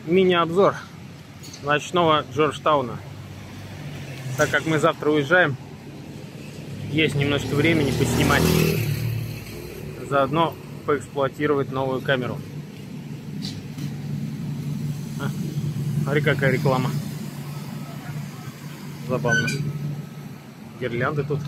мини-обзор ночного Джорджтауна. Так как мы завтра уезжаем, есть немножко времени поснимать, заодно поэксплуатировать новую камеру. Смотри, какая реклама. Забавно. Гирлянды тут.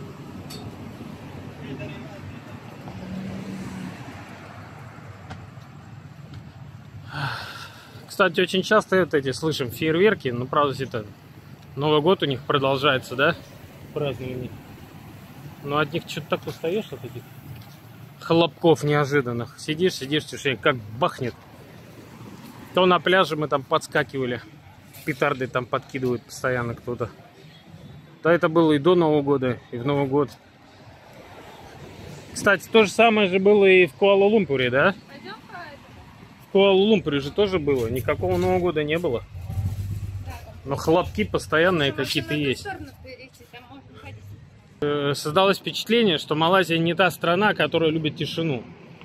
Кстати, очень часто вот эти слышим фейерверки, но правда это Новый год у них продолжается, да? Празднование. Но от них что-то так устаешь, от этих хлопков неожиданных. Сидишь, тишине, как бахнет. То на пляже мы там подскакивали, петарды там подкидывают постоянно кто-то. Да, это было и до Нового года, и в Новый год. Кстати, то же самое же было и в Куала-Лумпуре, да? В Куала-Лумпуре же тоже было, никакого Нового года не было. Но хлопки постоянные какие-то есть. Создалось впечатление, что Малайзия не та страна, которая любит тишину.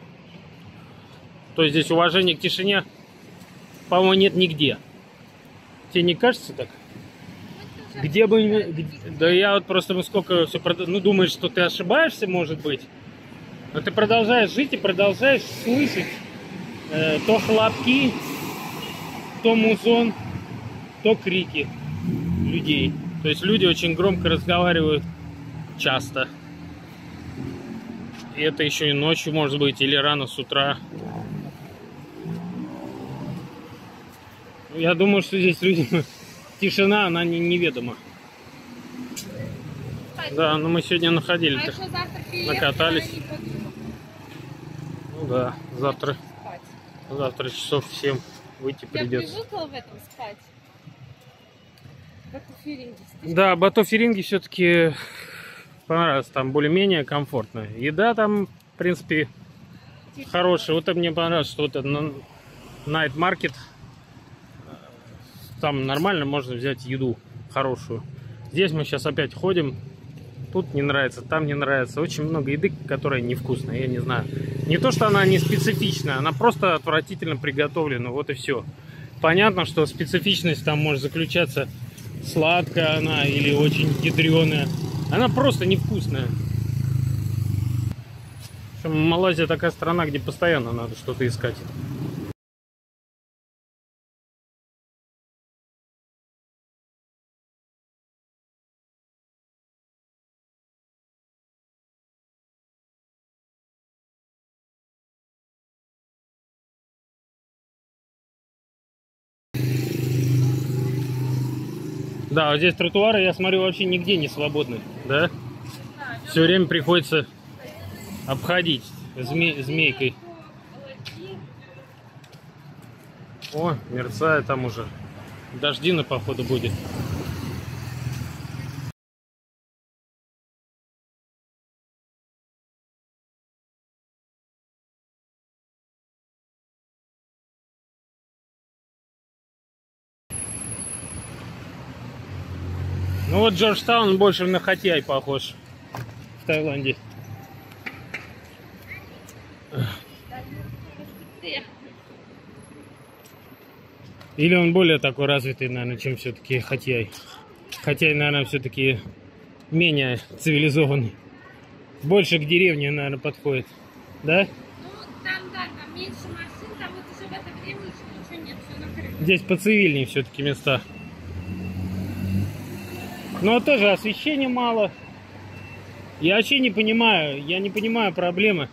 То есть здесь уважения к тишине, по-моему, нет нигде. Тебе не кажется так? Где бы... Да я вот просто сколько все... Ну, думаешь, что ты ошибаешься, может быть. Но ты продолжаешь жить и продолжаешь слышать то хлопки, то музон, то крики людей. То есть люди очень громко разговаривают часто. И это еще и ночью, может быть, или рано с утра. Я думаю, что здесь людям тишина, она неведома. Да, но мы сегодня находили, накатались. Ну да, завтра часов в 7 выйти придется. Привыкла в этом спать? Да, Бату-Феринги все-таки понравилось, там более-менее комфортно. Еда там, в принципе, хорошая. Вот это мне понравилось, что вот это Night Market. Там нормально можно взять еду хорошую. Здесь мы сейчас опять ходим. Тут не нравится, там не нравится. Очень много еды, которая невкусная, я не знаю. Не то, что она не специфичная, она просто отвратительно приготовлена. Вот и все. Понятно, что специфичность там может заключаться, сладкая она или очень ядреная. Она просто невкусная. В общем, Малайзия такая страна, где постоянно надо что-то искать. Да, вот здесь тротуары, я смотрю, вообще нигде не свободны, да? Все время приходится обходить змейкой. О, мерцает там уже. Дождина, походу, будет. Ну вот Джорджтаун больше на Хатьяй похож в Таиланде. Или он более такой развитый, наверное, чем все-таки Хатьяй. Хатьяй, наверное, все-таки менее цивилизованный. Больше к деревне, наверное, подходит. Да? Ну, там меньше машин, там вот уже в это время ничего нет, все накрыто. Здесь поцивильнее все-таки места. Но тоже освещения мало. Я вообще не понимаю проблемы.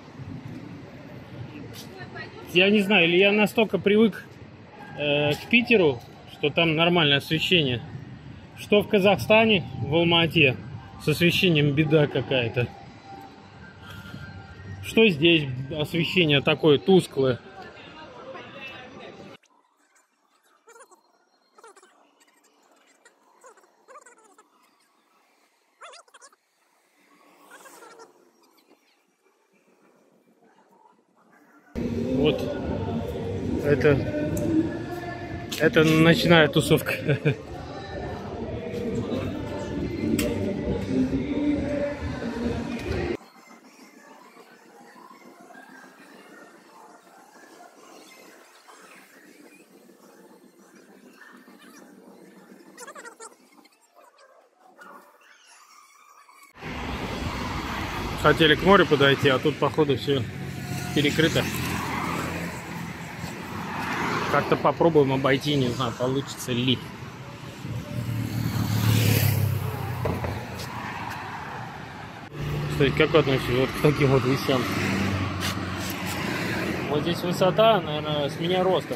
Я не знаю, или я настолько привык к Питеру, что там нормальное освещение. Что в Казахстане, в Алма-Ате, с освещением беда какая-то. Что здесь освещение такое тусклое. Вот это ночная тусовка. Хотели к морю подойти, а тут, походу, все перекрыто. Как-то попробуем обойти, не знаю, получится ли. Кстати, как относишься вот к таким вот вещам? Вот здесь высота, наверное, с меня ростом.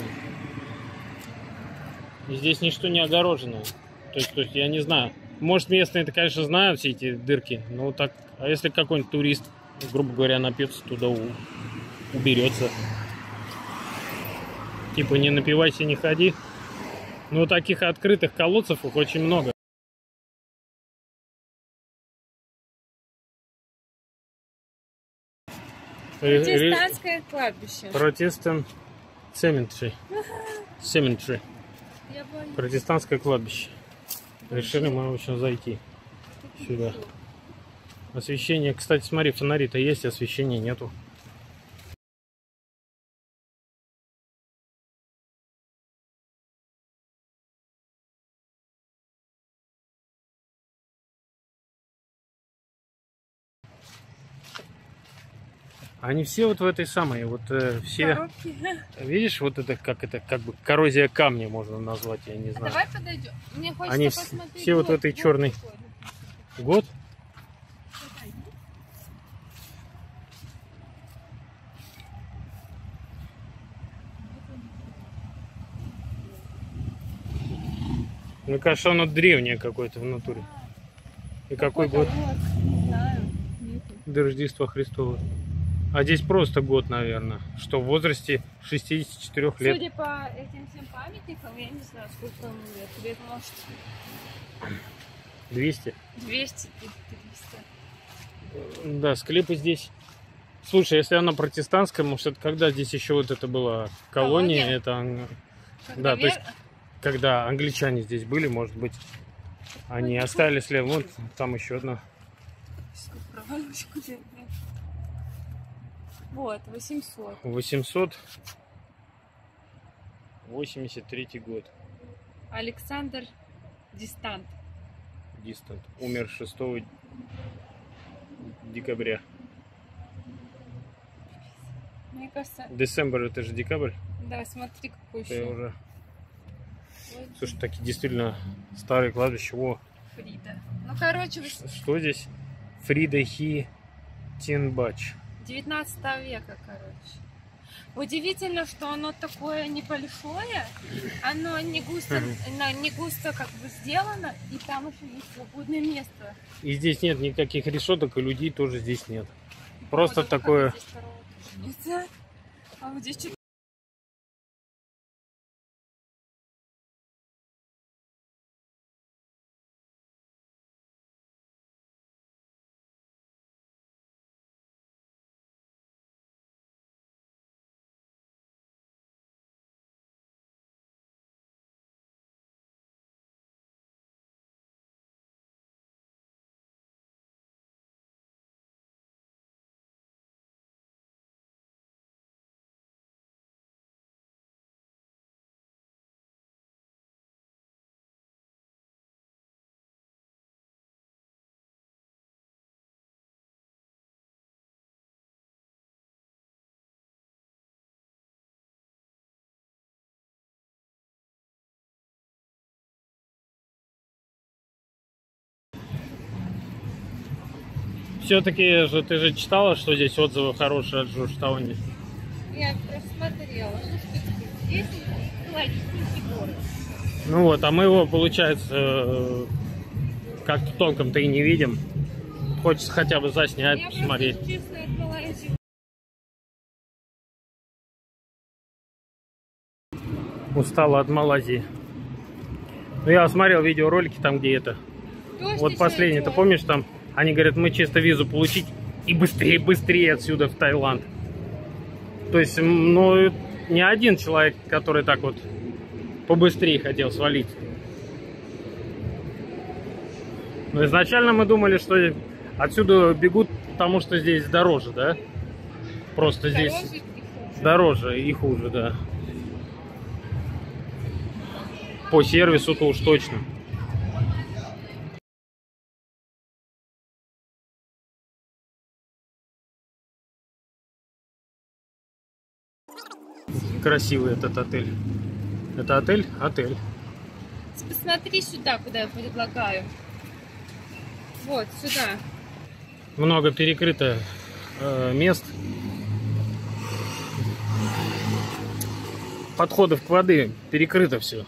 И здесь ничто не огорожено. То есть я не знаю. Может, местные это, конечно, знают все эти дырки. Но так. А если какой-нибудь турист, грубо говоря, напьется, туда уберется. Типа не напивайся, не ходи. Но таких открытых колодцев их очень много. Протестантское кладбище. Протестант Cemetery. Протестантское кладбище. Решили мы, в общем, зайти сюда. Освещение. Кстати, смотри, фонари-то есть, освещения нету. Они все вот в этой самой, вот все, Коробки. видишь, вот это как бы коррозия камня можно назвать, я не знаю. Давай подойдем. Мне хочется Они посмотреть. все вот в этой черной. Год? Мне кажется, оно древнее какое-то в натуре. И какой год? Не знаю. До Рождества Христова. А здесь просто год, наверное. Что в возрасте 64 лет. Судя по этим всем памятникам, я не знаю, сколько ему лет. Лет, может, 200? 200, 300. Да, склепы здесь. Слушай, если она протестантская, может, это когда здесь еще вот это была колония? Это... Да, то есть, когда англичане здесь были, может быть, они оставили след. Вот там еще одна. Вот, 800. 883 год. Александр Дистант. Умер 6 декабря. Мне кажется... Декабрь, это же декабрь. Да, смотри, какой Это еще. уже... Слушай, такие действительно старые кладбища. О. Фрида. Ну, короче, Что здесь? Фрида Хи Тинбач. 19 века, короче. Удивительно, что оно такое небольшое, оно не густо как бы сделано, и там еще есть свободное место. И здесь нет никаких решеток, и людей тоже здесь нет. Просто Вот, такое... здесь второго тоже нет. А вот здесь что-то... Все-таки же ты же читала, что здесь отзывы хорошие от Джорджтауна. Я просмотрела. Ну, что здесь логический город. Ну вот, а мы его, получается, как-то толком-то и не видим. Хочется хотя бы заснять, Я посмотреть. просто, честно, от Малайзии. Устала от Малайзии. Ну, я смотрел видеоролики там, где это. Дождь Вот еще последний, ты идет. помнишь, там они говорят, мы чисто визу получить и быстрее отсюда в Таиланд. То есть, ну, не один человек, который так вот побыстрее хотел свалить. Но изначально мы думали, что отсюда бегут, потому что здесь дороже, да? Просто здесь дороже и хуже, да. По сервису-то уж точно. красивый этот отель. Это отель? Отель. Посмотри сюда, куда я предлагаю. Вот, сюда. Много перекрыто мест. Подходов к воде перекрыто все.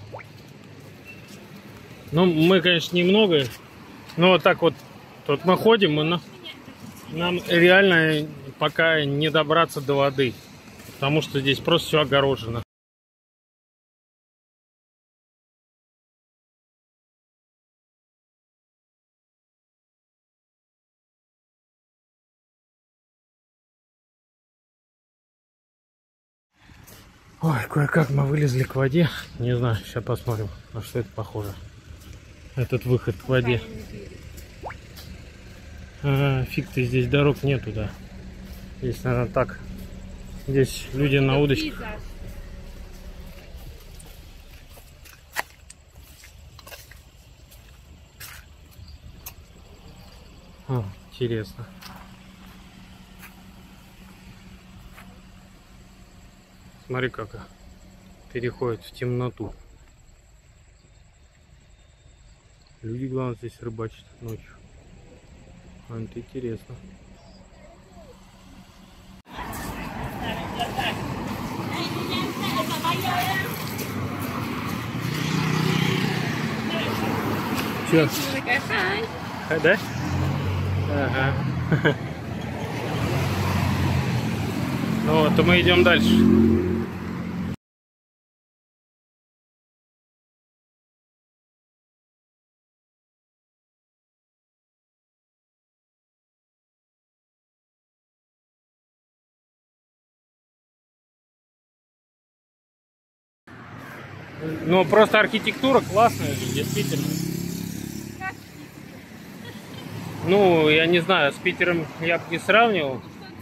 Ну, мы, конечно, немного. Но вот так вот тут мы ходим, и нам реально пока не добраться до воды. Потому что здесь просто все огорожено. Ой, кое-как мы вылезли к воде. Не знаю, сейчас посмотрим, на что это похоже. Этот выход к воде. Фиг ты, здесь дорог нету, да. Здесь, наверное, так. Здесь люди на удочках. О, интересно. Смотри, как переходит в темноту. Люди, главное, здесь рыбачат ночью. А это интересно. Че? Да? Ага. Ну вот, то мы идем дальше. Ну, просто архитектура классная, действительно. Ну, я не знаю, с Питером я бы не сравнивал.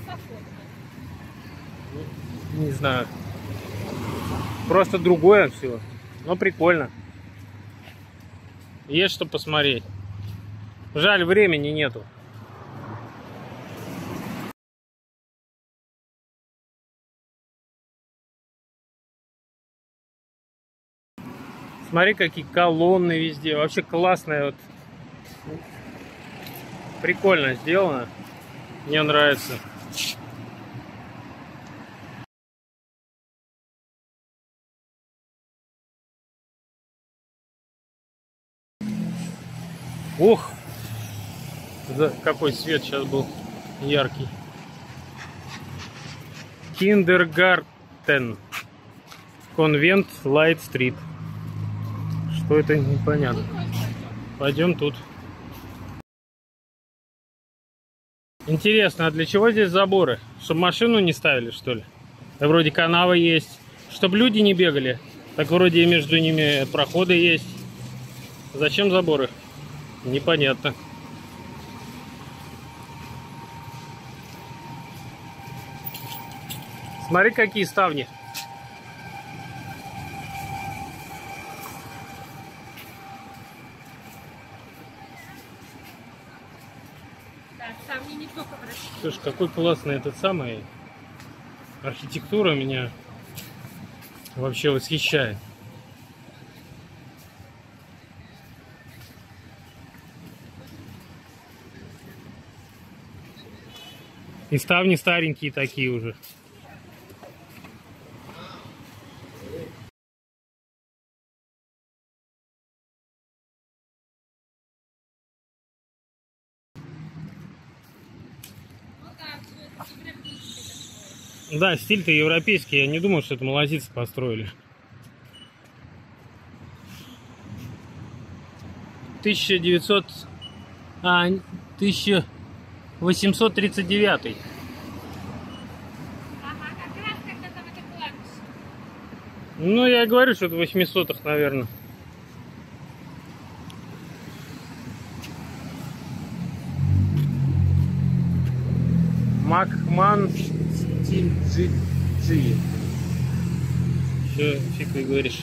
Не знаю. Просто другое все. Но прикольно. Есть что посмотреть. Жаль, времени нету. Смотри, какие колонны везде. Вообще классная вот. Прикольно сделано. Мне нравится. Ух! Какой свет сейчас был яркий. Киндергартен. Конвент Лайт Стрит. Что это, непонятно. Пойдем тут. Интересно, а для чего здесь заборы? Чтобы машину не ставили, что ли? Да вроде канава есть. Чтобы люди не бегали. Так вроде и между ними проходы есть. Зачем заборы? Непонятно. Смотри, какие ставни. Слушай, какой классный этот самый. Архитектура меня вообще восхищает. И ставни старенькие такие уже. Да, стиль-то европейский. Я не думал, что это малазийцы построили. 1839. Ага, как раз когда там это кладбище. Ну, я говорю, что это 800-х, наверное. Макман Стиль GG. Че, фиг ты говоришь.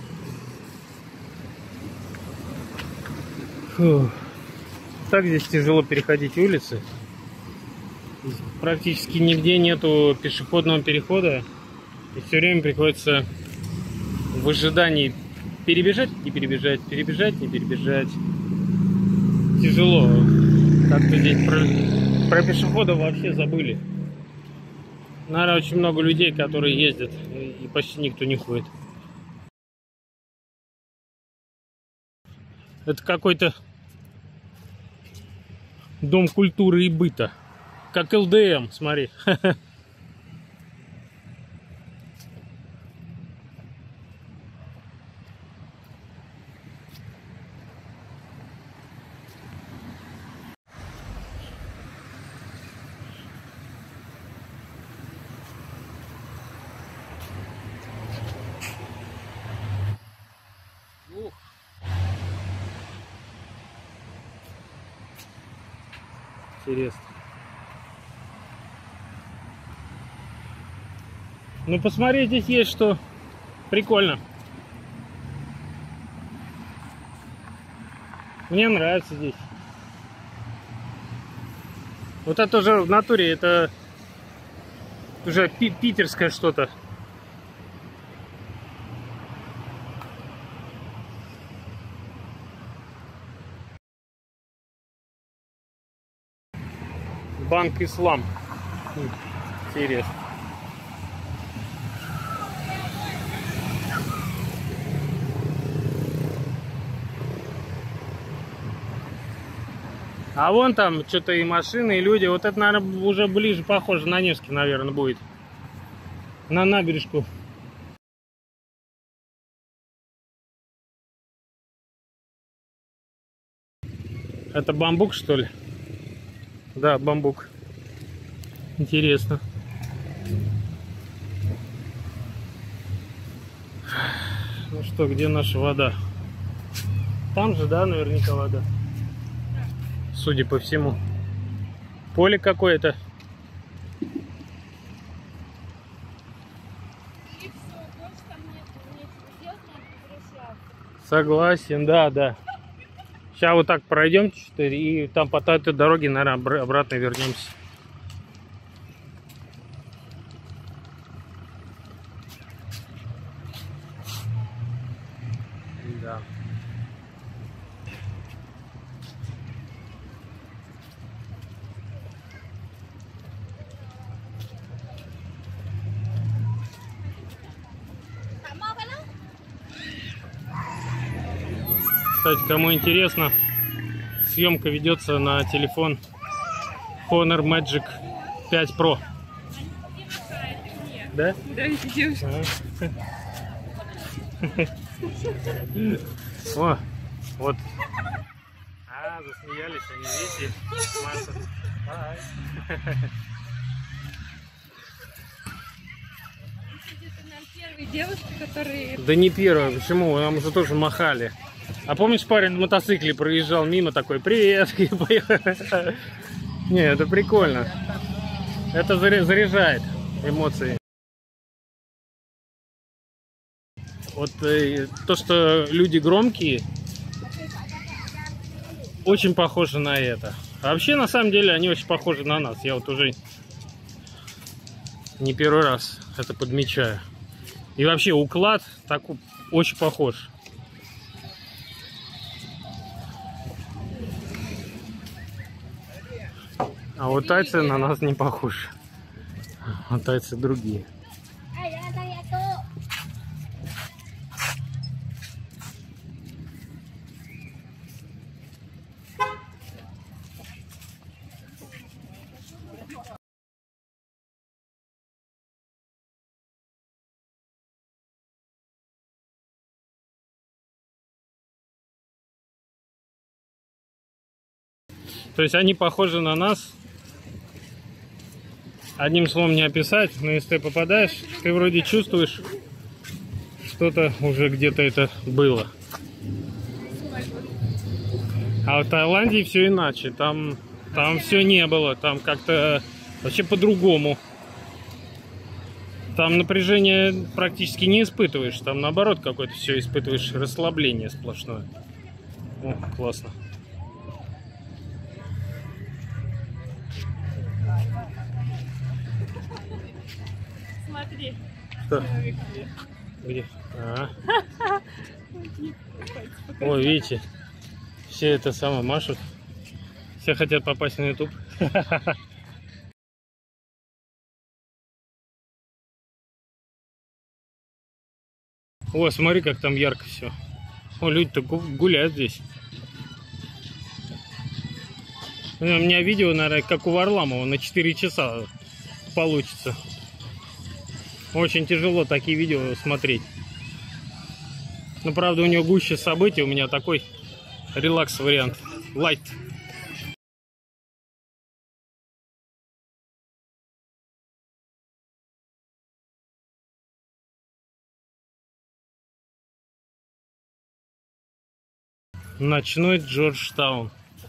Фу. Так здесь тяжело переходить улицы. Здесь практически нигде нету пешеходного перехода. И все время приходится в ожидании перебежать, не перебежать, перебежать, не перебежать. Тяжело. Как-то здесь про пешеходов вообще забыли. Наверное, очень много людей, которые ездят, и почти никто не ходит. Это какой-то дом культуры и быта. Как ЛДМ, смотри. Интересно. Ну, посмотреть здесь есть что. Прикольно. Мне нравится здесь. Вот это уже в натуре, это уже питерское что-то. Банк Ислам. Интересно. А вон там что-то и машины, и люди. Вот это, наверное, уже ближе похоже на Невский, наверное, будет. На набережку. Это бамбук, что ли? Да, бамбук. Интересно. Ну что, где наша вода? Там же, да, наверняка вода. Судя по всему. Поле какое-то. Согласен, да, да. Сейчас вот так пройдем и там по этой дороге, наверное, обратно вернемся. Да. Кстати, кому интересно, съемка ведется на телефон Honor Magic 5 Pro. Да? Да, девушка. О, вот. А, засмеялись они, видите? Масса. Первые девушки, которые... Да не первая, почему? Нам уже тоже махали. А помнишь, парень на мотоцикле проезжал мимо такой: привет, и поехал. Не, это прикольно. Это заряжает эмоции. Вот то, что люди громкие, очень похоже на это. А вообще, на самом деле, они очень похожи на нас. Я вот уже не первый раз это подмечаю. И вообще уклад такой очень похож. А вот тайцы на нас не похожи. А тайцы другие. То есть они похожи на нас. Одним словом не описать, но если ты попадаешь, ты вроде чувствуешь, что-то уже где-то это было. А в Таиланде все иначе. Там все не было. Там как-то вообще по-другому. Там напряжение практически не испытываешь. Там наоборот какое-то все испытываешь, расслабление сплошное. О, классно. Смотри. Что? Где? А. Ой, видите, все это самое машут. Все хотят попасть на YouTube. О, смотри, как там ярко все. О, люди-то гуляют здесь. У меня видео, наверное, как у Варламова, на 4 часа получится. Очень тяжело такие видео смотреть. Но, правда, у него гуще событий, у меня такой релакс-вариант. Лайт. Ночной Джорджтаун.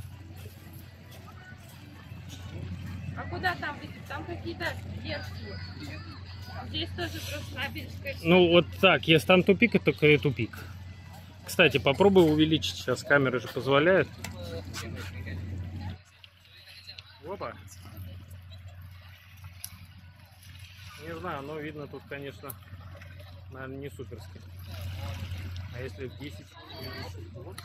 А куда там? Там какие-то версии. Здесь тоже просто набережная. Ну вот так, если там тупик, это только тупик. Кстати, попробуй увеличить, сейчас камеры же позволяют. Опа. Не знаю, но видно тут, конечно, наверное, не суперски. А если в 10? Вот.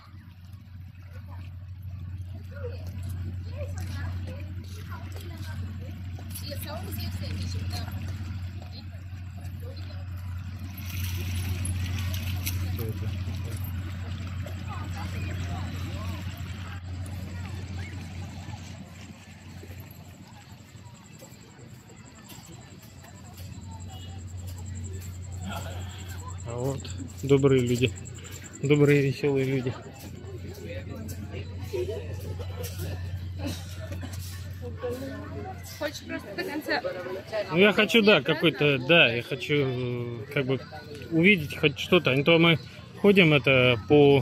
Что это? А вот добрые люди, добрые веселые люди. Хочешь просто до конца? Ну я хочу, да, какой-то, да, я хочу как бы увидеть хоть что-то. Не то мы ходим это по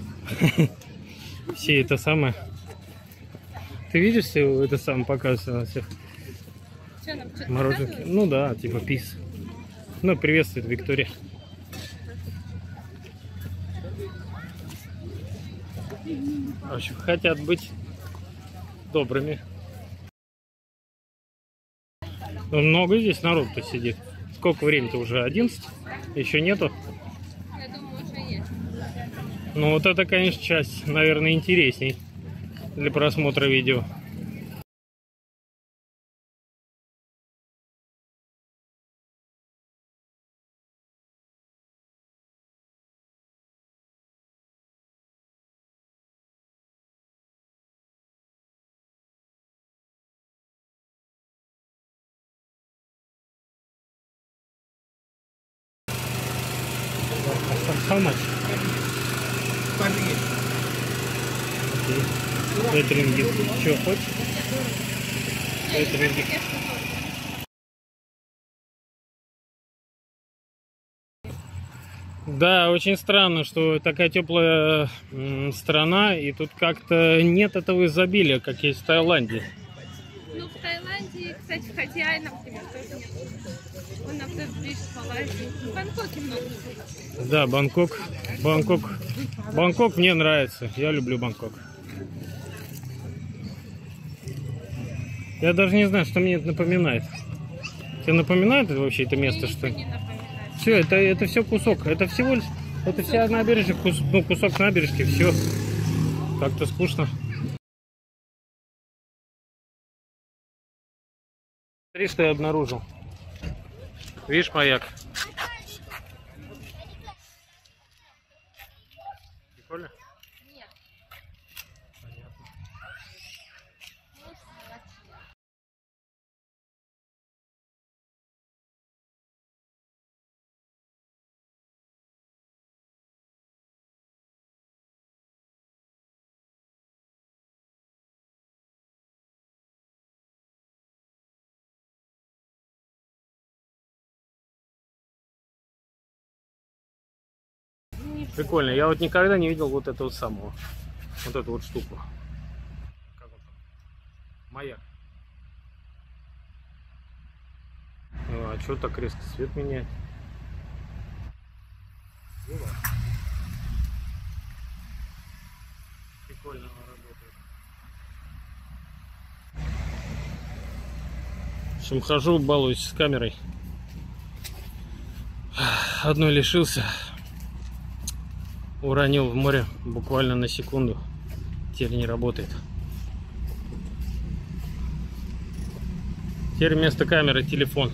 все это самое. Ты видишь все это самое показывается на всех мороженки? Ну да, типа пис. Ну приветствует Виктория. В общем, хотят быть добрыми. Много здесь народ-то сидит. Сколько времени-то уже? 11? Еще нету? Я думаю, уже есть. Ну вот это, конечно, часть, наверное, интересней для просмотра видео. How much? Okay. 5 рингит. Что, хочешь? 5 рингит. Да, очень странно, что такая теплая страна, и тут как-то нет этого изобилия, как есть в Таиланде. Ну, в Таиланде, кстати, хотя и, например, тоже нет. Он, например, ближе к Малайзии. В Бангкоке много. Да, Бангкок. Бангкок мне нравится. Я люблю Бангкок. Я даже не знаю, что мне это напоминает. Тебе напоминает это вообще это место, что ли? Все, это все кусок. Это всего лишь. Это вся набережная, кусок набережки, все. Как-то скучно. Смотри, что я обнаружил. Видишь маяк? Прикольно? Нет. Понятно. Прикольно. Я вот никогда не видел вот этого самого. Вот эту вот штуку. Как он там? Маяк. А что так резко свет меняет? Прикольно она работает. В общем, хожу, балуюсь с камерой. одной лишился. Уронил в море буквально на секунду. Теперь не работает. Теперь вместо камеры телефон.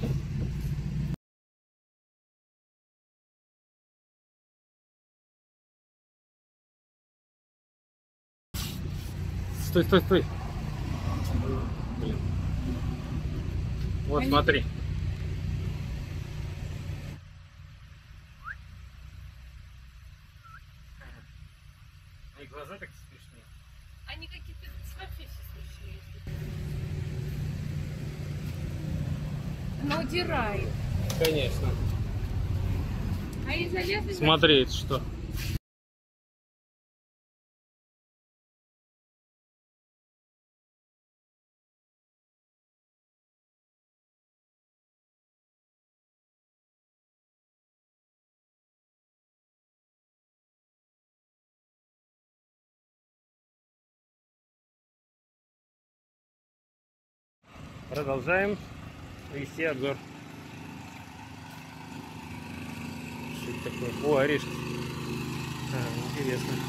Стой, стой, стой. Блин. Вот, смотри. И глаза так смешные. Они какие-то вообще все смешные. Она удирает. Конечно. А и залезли. Смотри, это что? Продолжаем вести обзор. Что это такое? О, орешки. Интересно.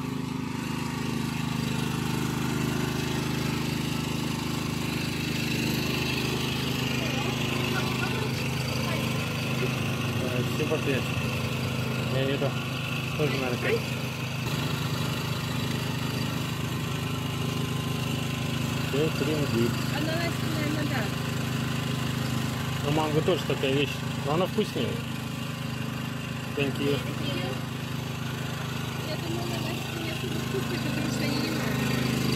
Все по 5. Я не то. Тоже надо как. Ананасная, наверное, да. Ну, манго тоже такая вещь. Но она вкуснее. Thank you. Я думаю, ананасная не особо вкусная, потому что они не могут.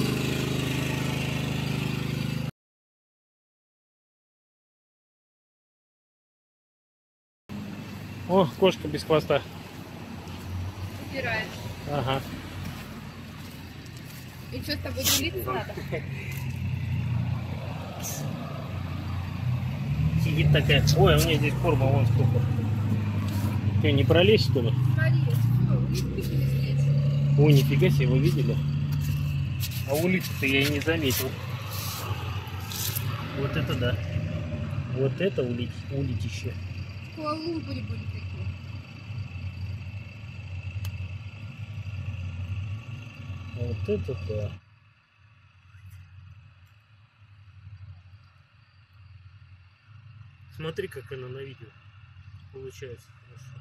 О, кошка без хвоста. Убираешь. Ага. И что, с тобой делиться надо? Сидит такая. Ой, у меня здесь форма вон сколько. Ты не пролезь, что ли? Смотри, все, улитки были здесь. Ой, нифига себе, вы видели? А улитку-то я и не заметил. Вот это да. Вот это улитище. Колумбури были такие. Вот это да. Смотри, как она на видео получается хорошо.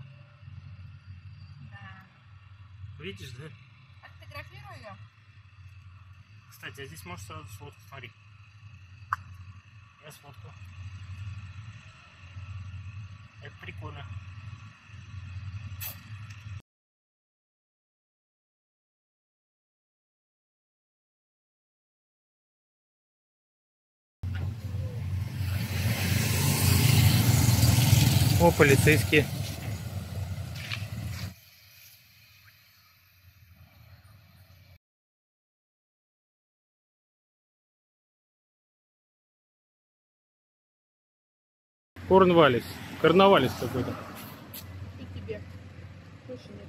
Да. Видишь, да? Отфотографирую ее. Кстати, а здесь можешь сразу сфоткать, смотри. Я сфоткал. Это прикольно. О, полицейские. Корнвалис. Карнавалис какой-то. И тебе. Слушай, нет.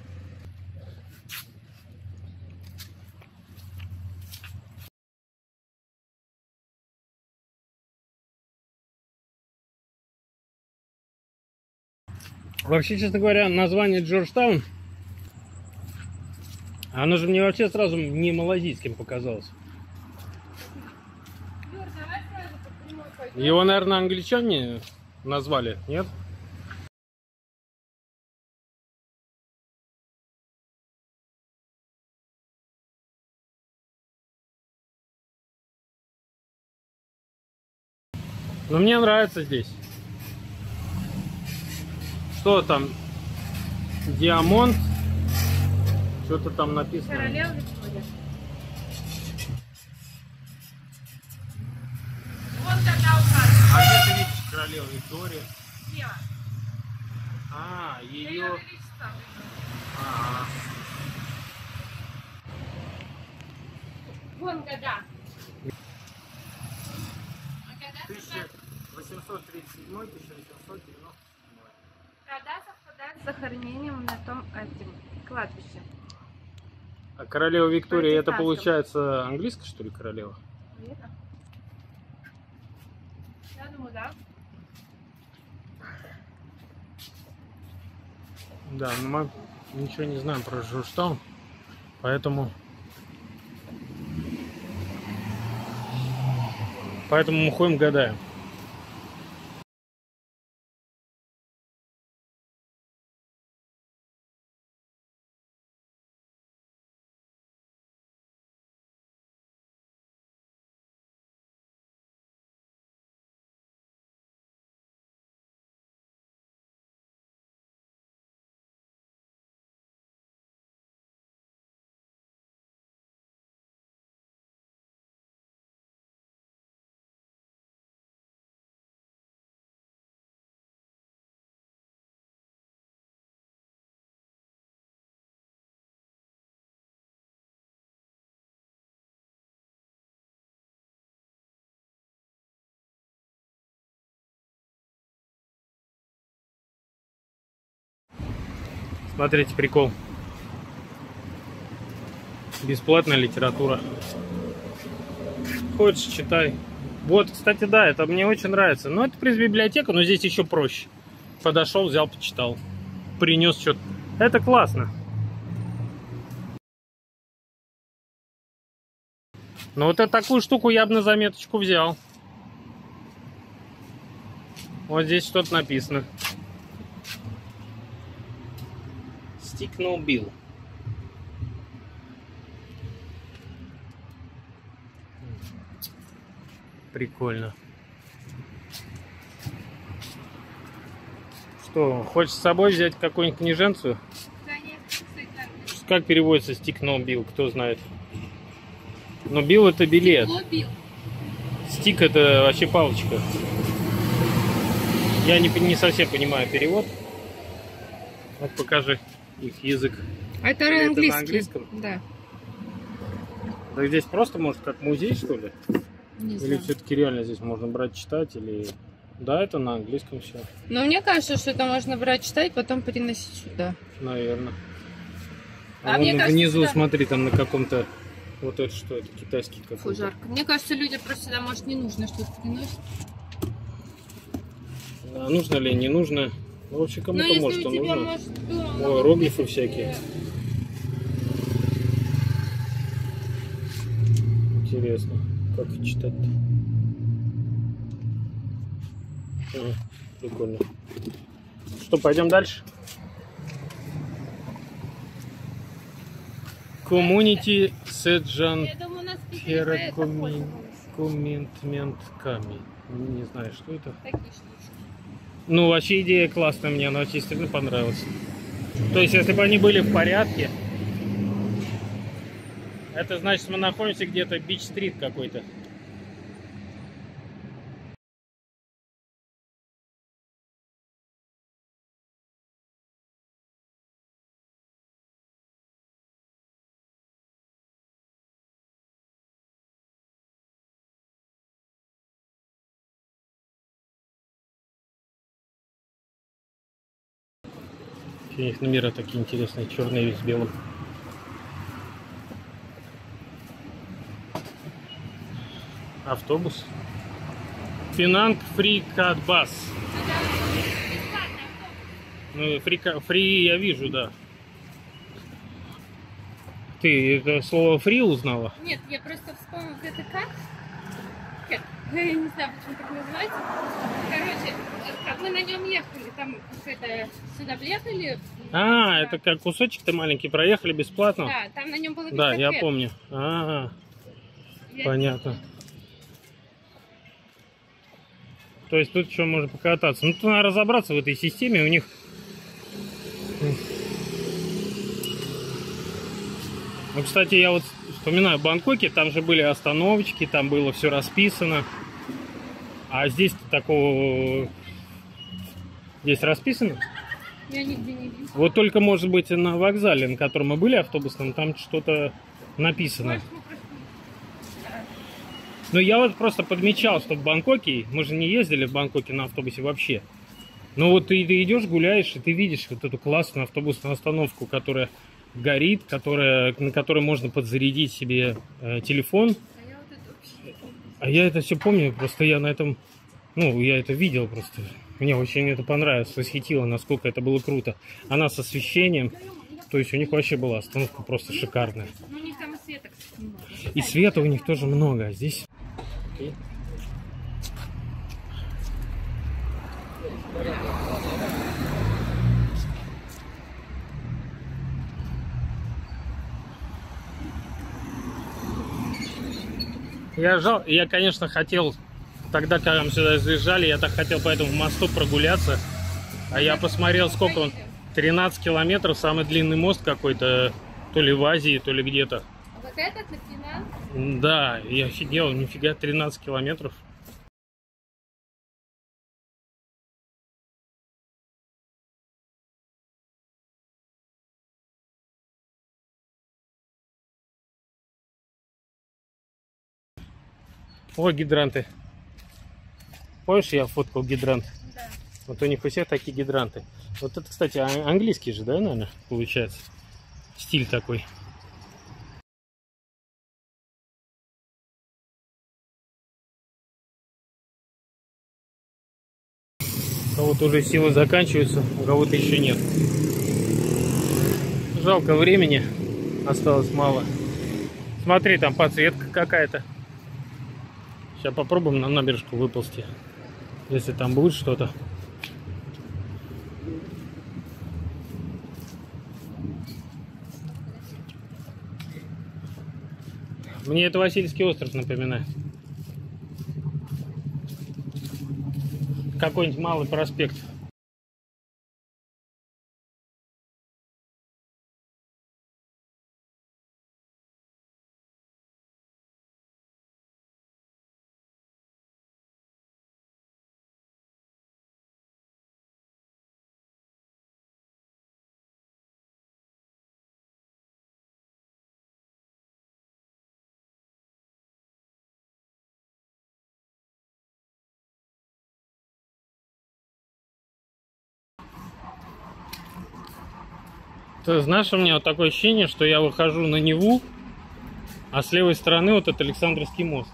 Вообще, честно говоря, название Джорджтаун, оно же мне вообще сразу не малазийским показалось. Юр, давай сразу по прямой пойдем. Его, наверное, англичане назвали, нет? Но мне нравится здесь. Что там? Диамонт. Что-то там написано. Королева Виктория. Вот тогда указано. А где ты видишь королеву Викторию? Слева. А, Ее ее... величество. Ага. Вон года. А года 1837-1897. года совпадают с захоронением на том кладбище. А королева Виктория, это Протестантском. получается английская, что ли, королева? Видно? Я думаю, да. Да, но мы ничего не знаем про Джорджтаун, поэтому мы ходим, гадаем. Смотрите, прикол. Бесплатная литература. Хочешь, читай. Вот, кстати, да, это мне очень нравится. Но это, в принципе, библиотека, но здесь еще проще. Подошел, взял, почитал. Принес что-то. Это классно. Но вот такую штуку я бы на заметочку взял. Вот здесь что-то написано. Stick No Bill. Прикольно. Что, хочешь с собой взять какую-нибудь книженцию? Как переводится Stick No Bill, кто знает? Но bill это билет. Стик это вообще палочка. Я не совсем понимаю перевод. Вот покажи их язык. Это на английский. английском? Да. Да здесь просто, может, как музей, что ли? Не Или знаю. все-таки реально здесь можно брать, читать, или... Да, это на английском все. Но мне кажется, что это можно брать, читать, потом переносить сюда. Наверное. А вон мне кажется, внизу, сюда... смотри, там на каком-то... Вот это что? Это китайский какой-то. Фу, жарко. Мне кажется, люди просто сюда, может, не нужно что-то приносить. А нужно ли, не нужно? Ну, вообще, Но кому-то если может, у тебя, нужно. может, дома... О, иероглифы всякие. Интересно, как их читать-то? Прикольно. Что, пойдем дальше? Community Sejan Я думаю, у нас какие-то Commitment Kami. Не знаю, что это. такие штучки. Ну, вообще идея классная, мне она очень сильно понравилась. То есть, если бы они были в порядке, это значит, мы находимся где-то Бич-стрит какой-то. У них номера такие интересные, черные с белым. Автобус. Пенанг Фри Кат Бас. Ну, фри я вижу, да. Ты это слово фри узнала? Нет, я просто вспомнила, это как? Я не знаю, почему так называется. Короче, как мы на нем ехали, там это сюда въехали. А, это как кусочек-то маленький проехали бесплатно? Да, там на нем было без Да, я конфет. помню. Понятно. То есть тут еще можно покататься. Ну, тут надо разобраться в этой системе. У них... Ну, кстати, я вот вспоминаю Бангкоке, там же были остановочки, там было все расписано. А здесь такого... Здесь расписано? Я нигде не видела. Вот только, может быть, на вокзале, на котором мы были автобусном, там что-то написано. Но я вот просто подмечал, что в Бангкоке, мы же не ездили в Бангкоке на автобусе вообще. Но вот ты идешь, гуляешь, и ты видишь вот эту классную автобусную остановку, которая горит, на которой можно подзарядить себе телефон. А я вот это вообще... А я это все помню, просто я на этом, ну, я это видел просто. Мне очень это понравилось, восхитило, насколько это было круто. Она с освещением, то есть у них вообще была остановка просто шикарная. Ну, у них там и света, кстати, много. И света у них тоже много, а здесь... Я, конечно, хотел, тогда, когда мы сюда заезжали, я так хотел по этому мосту прогуляться. А я посмотрел, сколько он, 13 километров, самый длинный мост какой-то, то ли в Азии, то ли где-то. Вот этот на финал? Да, я офигел, нифига, 13 километров. О, гидранты. Помнишь, я фоткал гидрант? Да. Вот у них у всех такие гидранты. Вот это, кстати, английский же, да, наверное, получается? Стиль такой. У кого-то уже силы заканчиваются, у кого-то еще нет. Жалко времени, осталось мало. Смотри, там подсветка какая-то. Сейчас попробуем на набережку выползти, если там будет что-то. Мне это Васильевский остров напоминает. Какой-нибудь малый проспект. Ты знаешь, у меня вот такое ощущение, что я выхожу на Неву, а с левой стороны вот этот Александровский мост.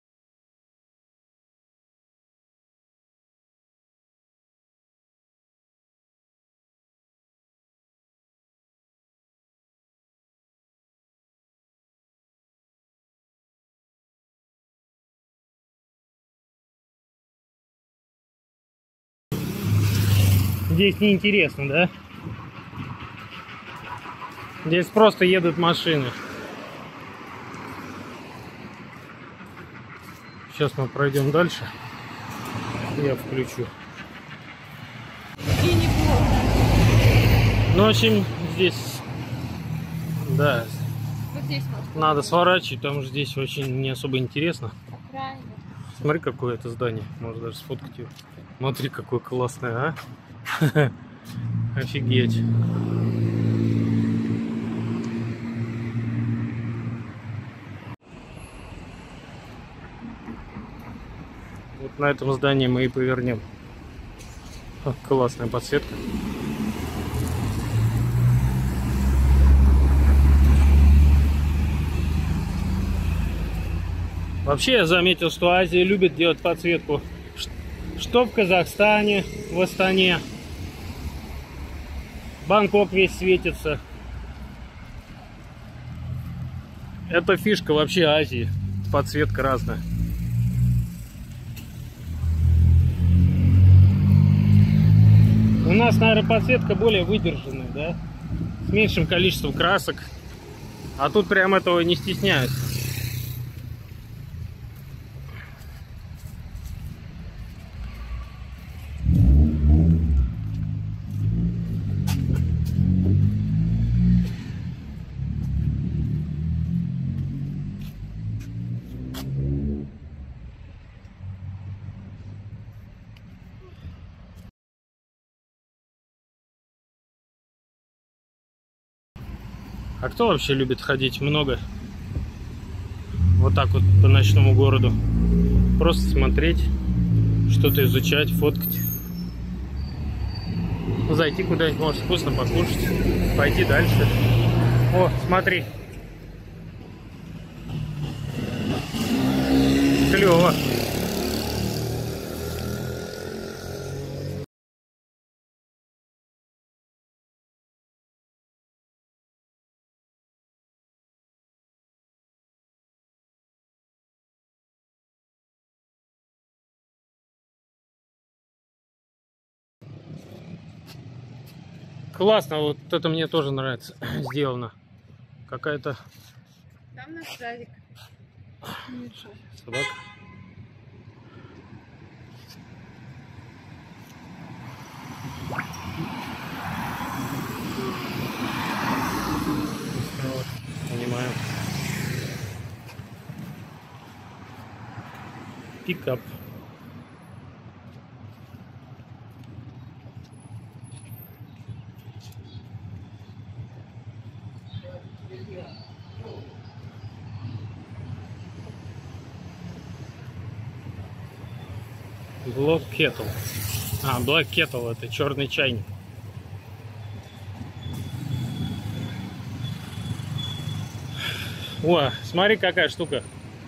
Здесь неинтересно, да? Здесь просто едут машины. Сейчас мы пройдем дальше. Я включу. И не плохо. Ну, в общем, здесь, да, Вот здесь можно. надо сворачивать, потому что здесь очень не особо интересно. Правильно. Смотри, какое это здание. Можно даже сфоткать его. Смотри, какое классное, а? Офигеть. Вот на этом здании мы и повернем. О, классная подсветка. Вообще я заметил, что Азия любит делать подсветку. Что в Казахстане, в Астане. Бангкок весь светится. Это фишка вообще Азии. Подсветка разная. У нас, наверное, подсветка более выдержанная, да? С меньшим количеством красок. А тут прям этого не стесняются. А кто вообще любит ходить много? Вот так вот по ночному городу. Просто смотреть, что-то изучать, фоткать. Зайти куда-нибудь, может, вкусно покушать. Пойти дальше. О, смотри. Клево. Классно, вот это мне тоже нравится. Сделано. Какая-то Там наш садик. собака. Вот, понимаю. Пикап. Black Kettle. Black Kettle — это черный чайник. О, смотри, какая штука.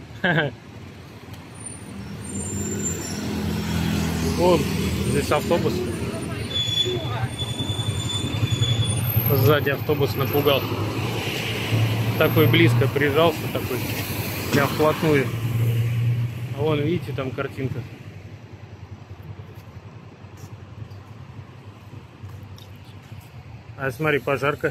О, здесь автобус. Сзади автобус напугал. Такой близко прижался, такой прям вплотную. А вон, видите, там картинка. А смотри, пожарка.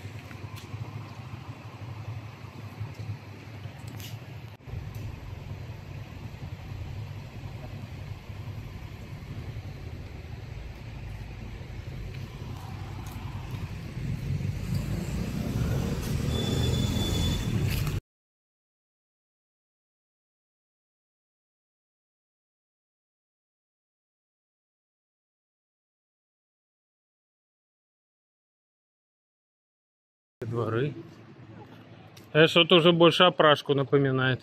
Дворы. Это что-то уже больше опрашку напоминает.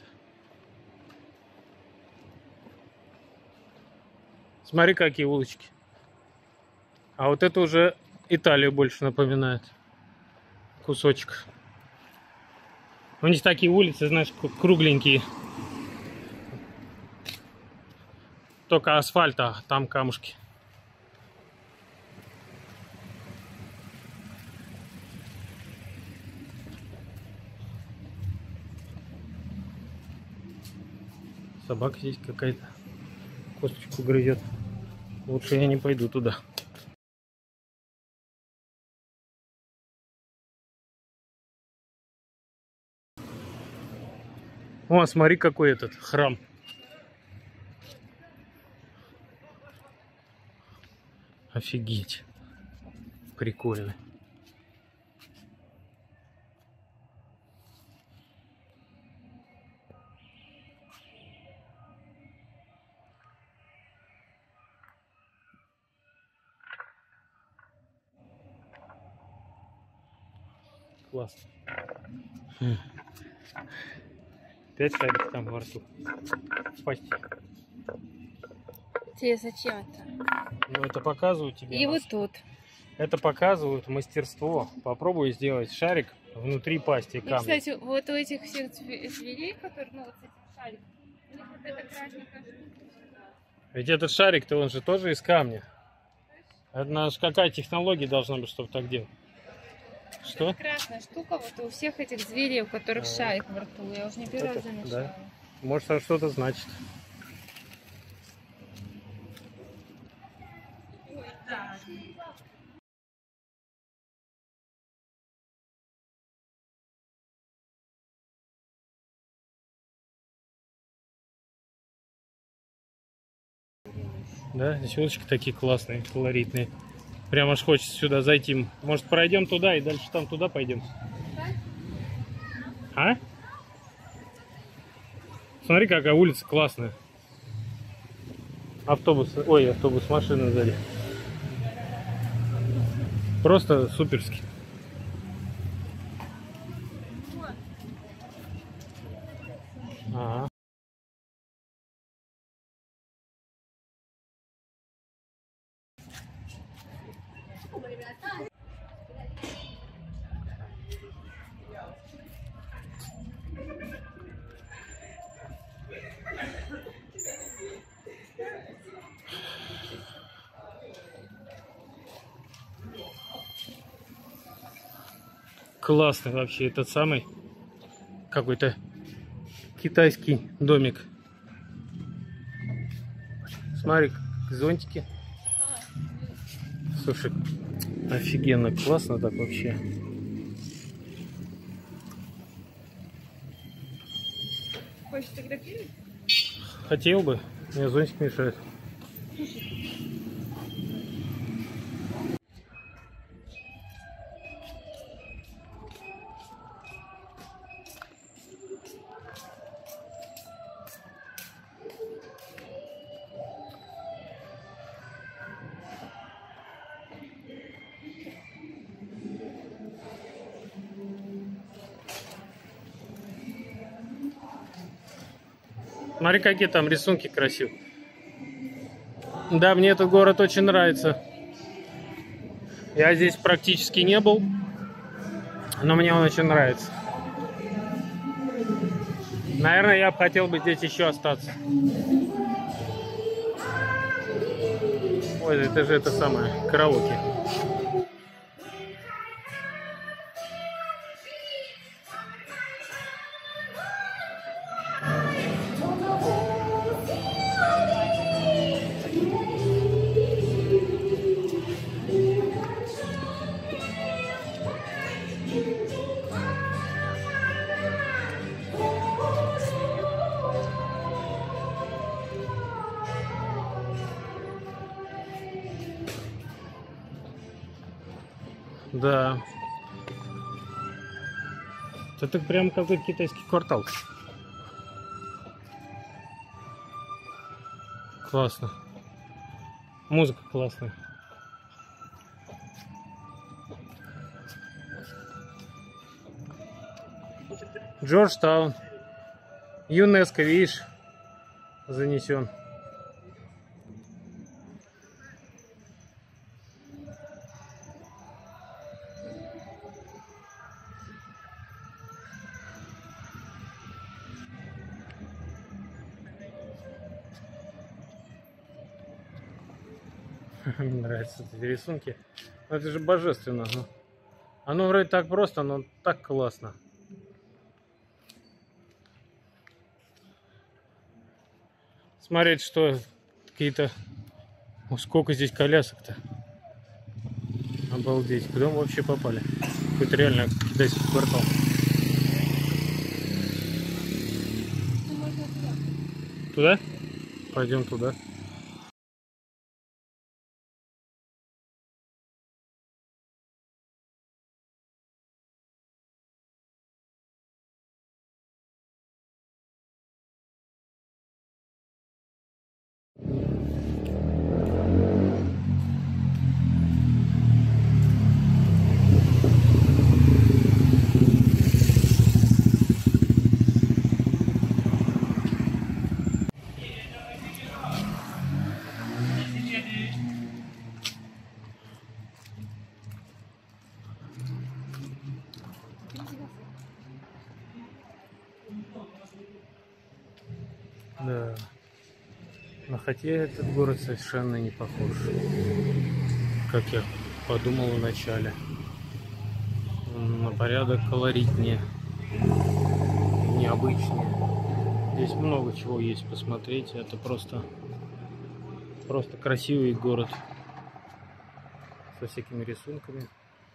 Смотри, какие улочки. А вот это уже Италию больше напоминает. Кусочек. У них такие улицы, знаешь, кругленькие. Только асфальт, а там камушки. Собака здесь какая-то косточку грызет. Лучше я не пойду туда. О, смотри, какой этот храм. Офигеть. Прикольно. Классно. Опять шарик там во рту. В пасти. Тебе зачем это? Ну, это показывают тебе. И вот тут. Это показывают мастерство. Попробуй сделать шарик внутри пасти И, камня. кстати, вот у этих всех зверей, которые, ну, вот с этим шариком, у них вот эта красненькая штука. Ведь этот шарик-то он же тоже из камня. Это какая технология должна быть, чтобы так делать? Что? Это красная штука вот у всех этих зверей, у которых шарик во рту. Я уже не первый раз замешала. Да. Может, это что-то значит. Да, здесь улочки такие классные, колоритные. Прям аж хочется сюда зайти. Может, пройдем туда и дальше там туда пойдем? А? Смотри, какая улица классная. Автобус, ой, автобус, машина сзади. Просто суперски. Ага. Классный вообще этот самый какой-то китайский домик. Смотри, зонтики. Слушай, Офигенно, классно так вообще. Хочешь фотографировать? Хотел бы, мне зонтик мешает. Смотри, какие там рисунки красивые. Да, мне этот город очень нравится. Я здесь практически не был, но мне он очень нравится. Наверное, я бы хотел бы здесь еще остаться. Ой, это же это самое, караоке. Да. Это прям какой-то китайский квартал. Классно. Музыка классная. Джорджтаун. ЮНЕСКО, видишь, занесен. Мне нравятся эти рисунки. Но это же божественно. Ну. Оно вроде так просто, но так классно. Смотреть, что какие-то... О, сколько здесь колясок-то. Обалдеть. Куда мы вообще попали? Какой-то реально китайский квартал. Туда? Пойдем туда. Да. Но хотя этот город совершенно не похож, как я подумал вначале. Он на порядок колоритнее, необычнее. Здесь много чего есть посмотреть. Это просто красивый город со всякими рисунками.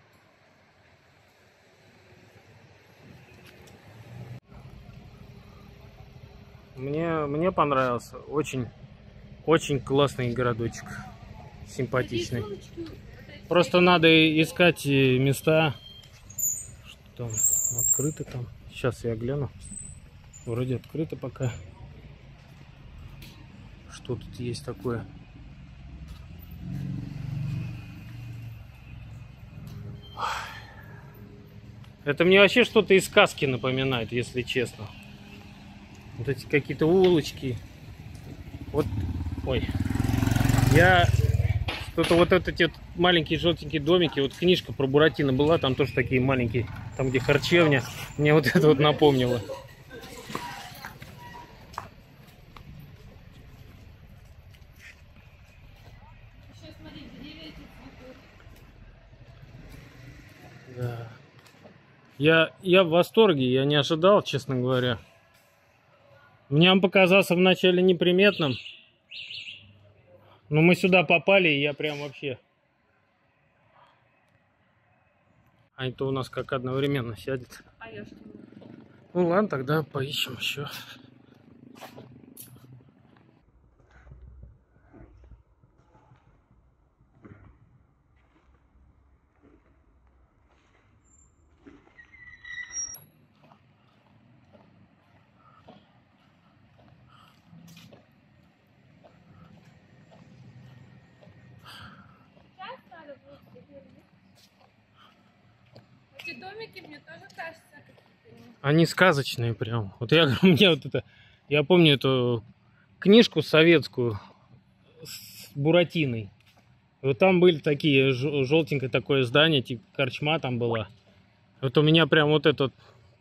Мне понравился. Очень классный городочек. Симпатичный. Просто надо искать места. Что там? Открыто там. Сейчас я гляну. Вроде открыто пока. Что тут есть такое? Это мне вообще что-то из сказки напоминает, если честно. Вот эти какие-то улочки. Вот, ой. Я что-то вот эти вот маленькие желтенькие домики. Вот книжка про Буратино была, там тоже такие маленькие. Там, где харчевня. Мне вот это вот напомнило. Да. Я в восторге, я не ожидал, честно говоря. Мне он показался вначале неприметным. Но мы сюда попали, и я прям вообще А это у нас как одновременно сядет. А я что? Ну ладно, тогда поищем еще. Сейчас надо будет теперь. Эти домики мне тоже кажется какие-то. Они сказочные прям. Вот я говорю, мне вот это... Я помню эту книжку советскую с Буратиной. Вот там были такие, желтенькое такое здание, типа корчма там была. Вот у меня прям вот этот...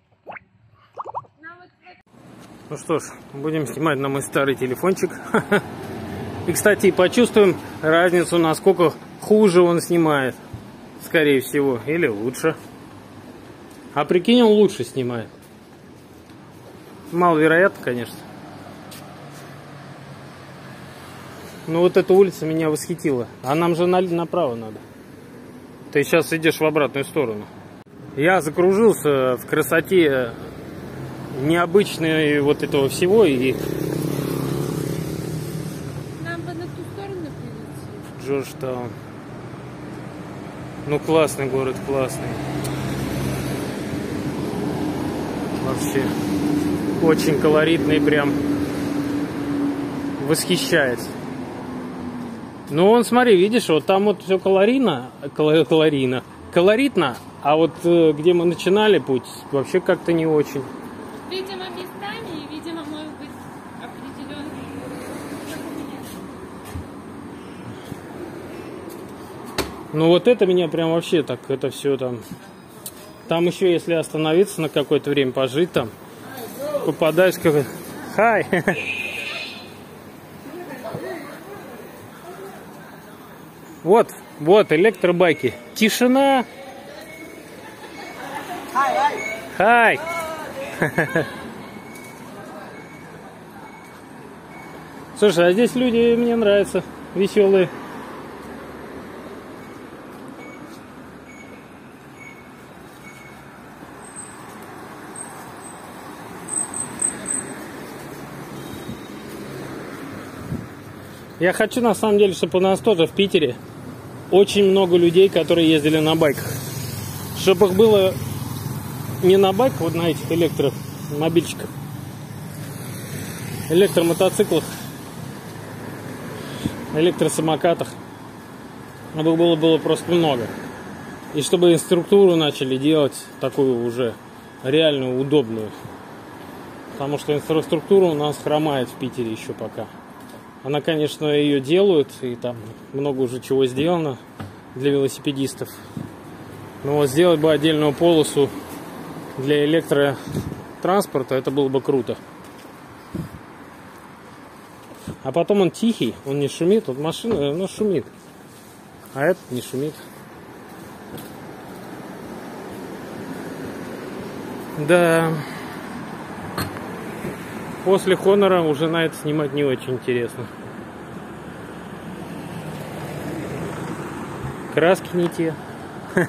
Ну что ж, будем снимать на мой старый телефончик. И, кстати, почувствуем разницу, насколько хуже он снимает. Скорее всего. Или лучше. А прикинь, он лучше снимает. Маловероятно, конечно. Ну вот эта улица меня восхитила. А нам же направо надо. Ты сейчас идешь в обратную сторону. Я закружился в красоте необычной вот этого всего. И Нам бы на ту сторону прийти. Джорджтаун. Ну классный город, классный. Вообще очень колоритный, прям восхищает. Ну он, смотри, видишь, вот там вот все колоритно, а вот где мы начинали путь, вообще как-то не очень. Видимо, местами и, видимо, может быть, определенный. Ну вот это меня прям вообще так, это все там. Там еще, если остановиться на какое-то время, пожить там, попадаешь в какой-то... Хай! Вот, вот, электробайки. Тишина! Хай! Слушай, а здесь люди мне нравятся, веселые. Я хочу, на самом деле, чтобы у нас тоже в Питере очень много людей, которые ездили на байках. Чтобы их было не на байках, вот на этих электромобильчиках, электромотоциклах, электросамокатах. А было просто много. И чтобы инфраструктуру начали делать такую уже реальную, удобную. Потому что инфраструктура у нас хромает в Питере еще пока. Она, конечно, ее делают, и там много уже чего сделано для велосипедистов. Но вот сделать бы отдельную полосу для электротранспорта, это было бы круто. А потом он тихий, он не шумит. Вот машина, ну, шумит. А этот не шумит. Да. После Хонора уже на это снимать не очень интересно. Краски не те. Так,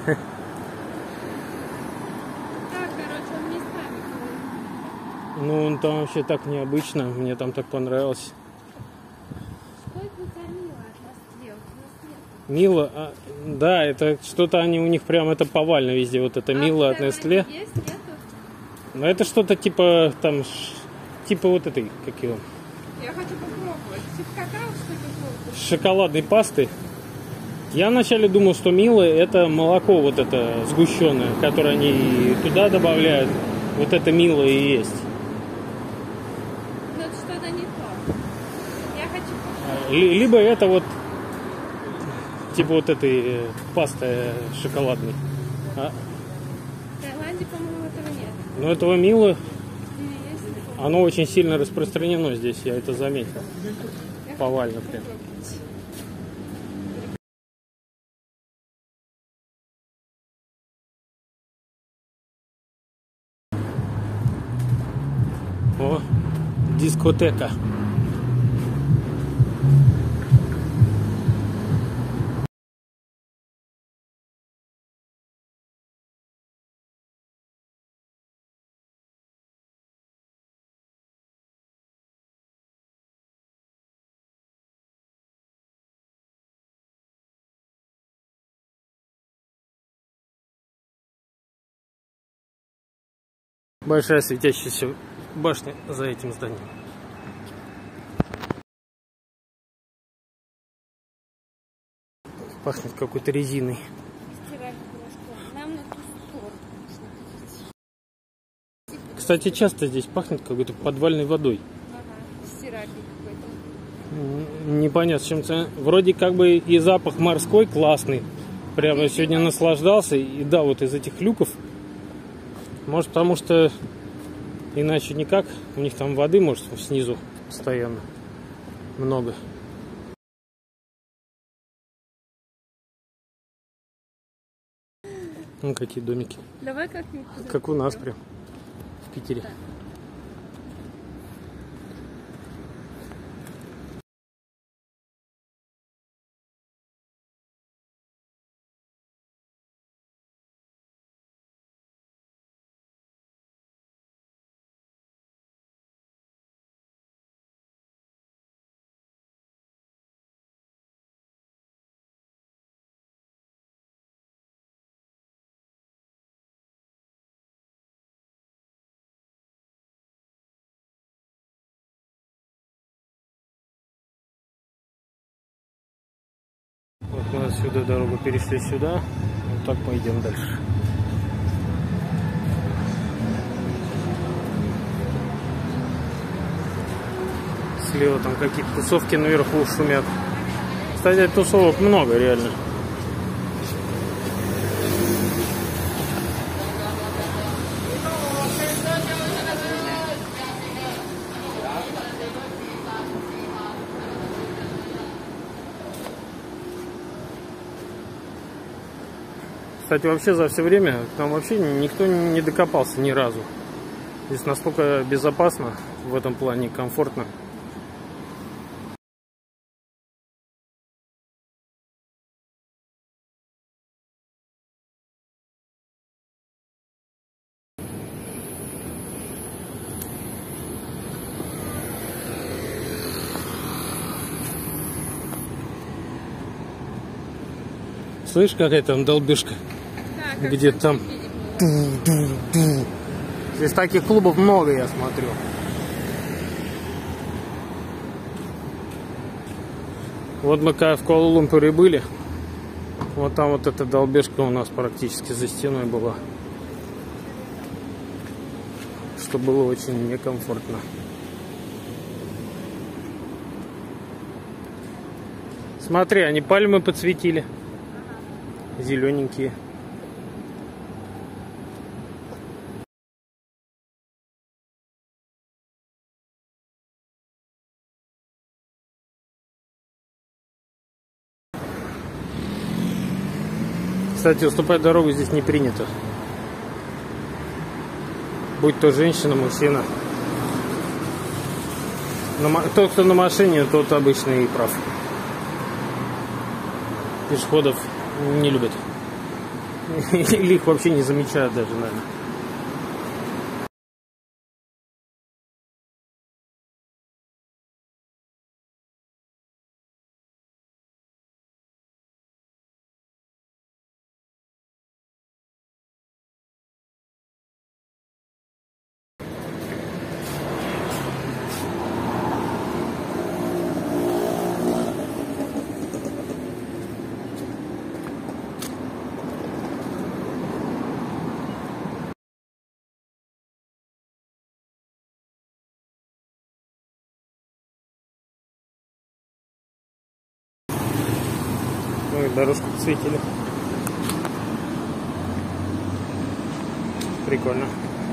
короче, он местами. Ну, он там вообще так необычно. Мне там так понравилось. Что это за мило от нас делать? Мило, да, это что-то они у них прям, это повально везде. Вот это мило от Nestlé. Есть, нету? Но это что-то типа там... Типа вот этой, как его, Я хочу попробовать. Типа какао, что ли, шоколадной пасты. Я вначале думал, что Мило это молоко вот это сгущенное, которое они туда добавляют. Вот это Мило и есть. Но это что-то не то. Я хочу попробовать. Либо это вот типа вот этой пасты шоколадной. В Таиланде, по-моему, этого нет. Но этого Мило, Или есть? оно очень сильно распространено здесь, я это заметил. Повально прям. О, дискотека. Большая светящаяся башня за этим зданием. Пахнет какой-то резиной. Нам на ту сторону. Кстати, часто здесь пахнет какой-то подвальной водой. Ага, стиральник какой-то. Непонятно, с чем-то. Вроде как бы и запах морской классный. Прямо сегодня наслаждался. И да, вот из этих люков. Может, потому что иначе никак. У них там воды, может, снизу постоянно много. Ну, какие домики. Давай как-нибудь. Как у нас прям в Питере. Вот мы отсюда дорогу перешли сюда. Вот так пойдем дальше. Слева там какие-то тусовки наверху шумят. Кстати, тусовок много реально. Кстати, вообще за все время к нам вообще никто не докопался ни разу. Здесь настолько безопасно в этом плане, комфортно. Слышь, какая там долбежка? Да, где там? Здесь таких клубов много, я смотрю. Вот мы когда в Куала-Лумпуре были, вот там вот эта долбежка у нас практически за стеной была, что было очень некомфортно. Смотри, они пальмы подсветили. Зелененькие. Кстати, уступать дорогу здесь не принято. Будь то женщина, мужчина. Тот, кто на машине, тот обычно и прав. Пешеходов не любят. Или их вообще не замечают даже, наверное. Ну и дорожку подсветили. Прикольно.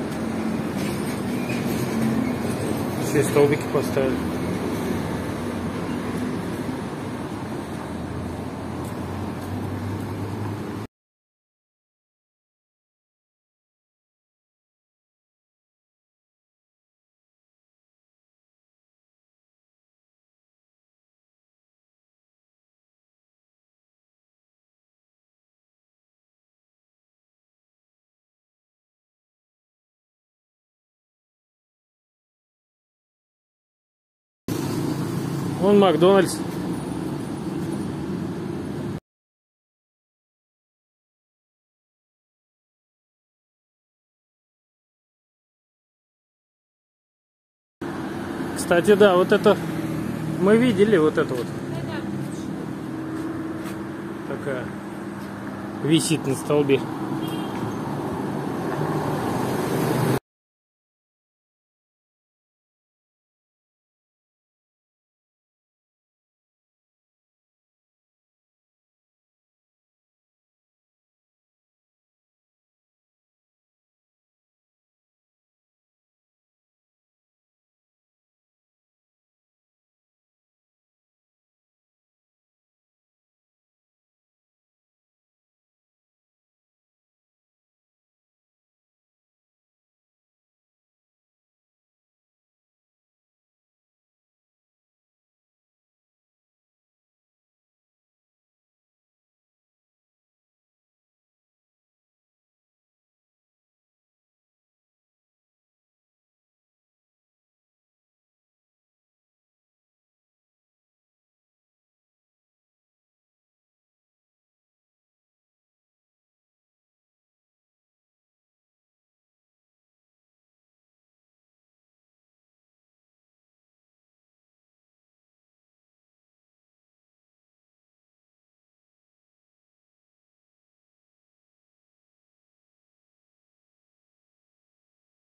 Еще и столбики поставили. Вон Макдональдс. Кстати, да, вот это мы видели, вот это вот Да-да. такая висит на столбе.